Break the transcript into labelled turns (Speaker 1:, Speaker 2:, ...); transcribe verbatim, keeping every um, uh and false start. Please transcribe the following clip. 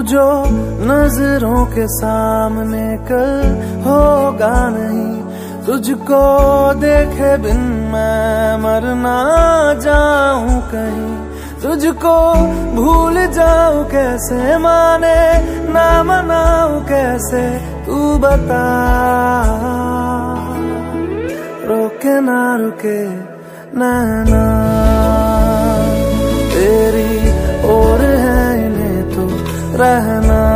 Speaker 1: जो नजरों के सामने कल होगा नहीं, तुझको देखे बिन मैं मर ना जाऊं कहीं, तुझको भूल जाऊं कैसे, माने ना मनाऊं कैसे, तू बता। रोके ना रुके नैना तेरी और है इन्हें तो रहना।